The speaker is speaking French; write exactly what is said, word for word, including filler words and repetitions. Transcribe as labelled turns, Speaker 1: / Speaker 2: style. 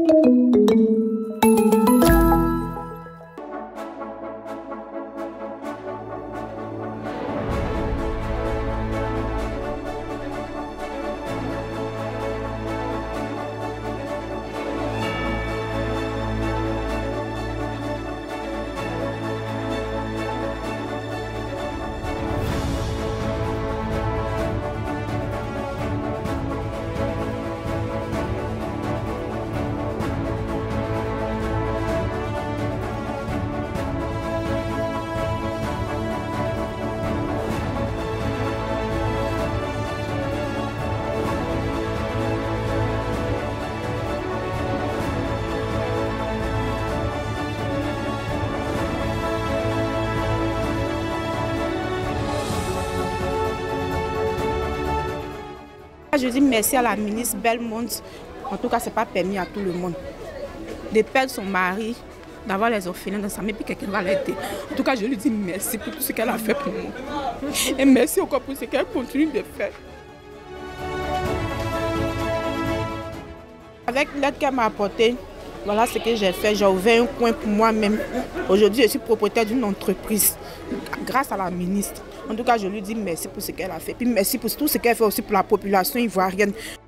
Speaker 1: Je dis merci à la ministre Bellemonde. En tout cas, ce n'est pas permis à tout le monde de perdre son mari, d'avoir les orphelins dans sa main, puis quelqu'un va l'aider. En tout cas, je lui dis merci pour tout ce qu'elle a fait pour moi. Et merci encore pour ce qu'elle continue de faire. Avec l'aide qu'elle m'a apportée, voilà ce que j'ai fait. J'ai ouvert un coin pour moi-même. Aujourd'hui, je suis propriétaire d'une entreprise grâce à la ministre. En tout cas, je lui dis merci pour ce qu'elle a fait. Puis merci pour tout ce qu'elle fait aussi pour la population ivoirienne.